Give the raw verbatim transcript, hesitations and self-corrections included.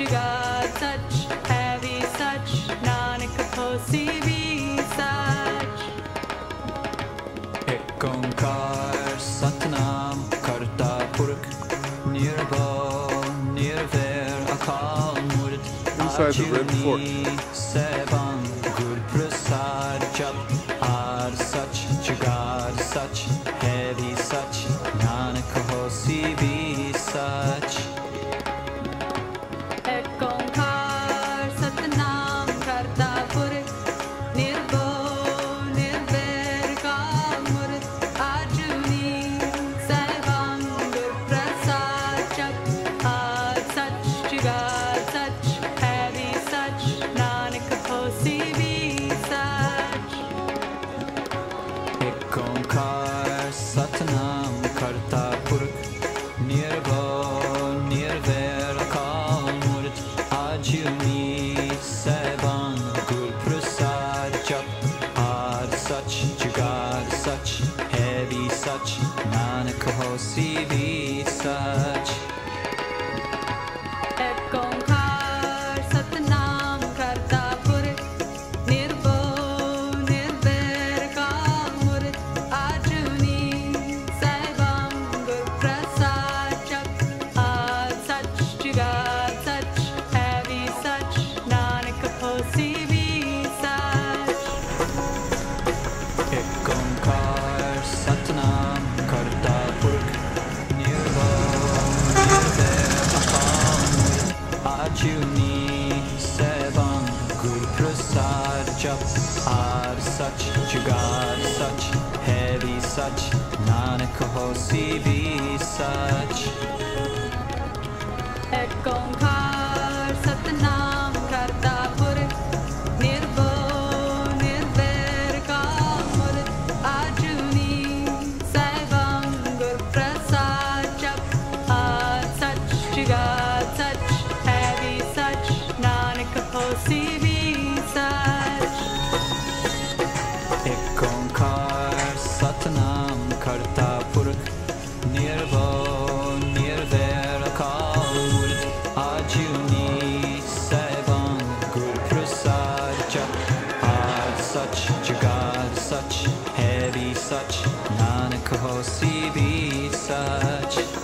jugaad sach, heavy sach, nanak hosi bhi sach. Ek onkar Satnam Karta Purkh Nirbhav Nirvair Akal Murt Inside the red fork. Sevan Gur Prasad Jap Ar Sach Jugaad Sach Heavy Sach Nanak Hosi Bhi Sach. Ek onkar Satnam Karta Purkh Nirbhav Nirvair Akal Murt Ajuni Sevan Gur Prasad Jap Ar Sach Jugaad Sach Heavy Sach Nanak Hosi Bhi Sach. Ek onkar Satnam Karta Purkh Nirbhav Nirvair Akal Murt Ajuni Sevan Gur Prasad Jap Ar Sach Jugaad Sach Heavy Sach Nanak Hosi Bhi Sach. Ek onkar Satnam Karta Purkh Nirbhav Nirvair Akal Murt Ajuni Sevan Gur Prasad Jap Ar Sach Jugaad Sach Heavy Sach Nanak Hosi Bhi Sach. Ek onkar Satnam Karta Purkh Nirbhav Nirvair Akal Murt Ajuni Sevan Gur Prasad Jap Ar Sach Jugaad Sach Heavy Sach Nanak Hosi Bhi Sach. Ek onkar Satnam Karta Purkh Nirbhav Nirvair Akal Murt Ajuni Sevan Gur Prasad Jap Ar Sach Jugaad Sach Heavy Sach Nanak Hosi Bhi Sach. Ek onkar Satnam Karta Purkh Nirbhav Nirvair Akal Murt Ajuni Sevan Gur Prasad Jap Ar Sach Jugaad Sach Heavy Sach Nanak Hosi Bhi Sach.